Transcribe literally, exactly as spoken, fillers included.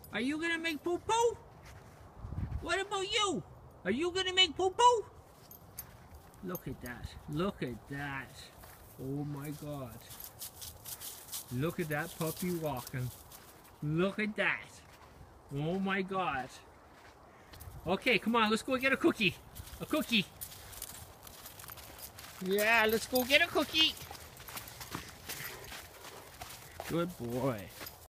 Are you gonna make poo-poo? What about you? Are you gonna make poo-poo? Look at that. Look at that. Oh my God. Look at that puppy walking. Look at that. Oh my God. Okay, come on, let's go get a cookie. A cookie. Yeah, let's go get a cookie. Good boy.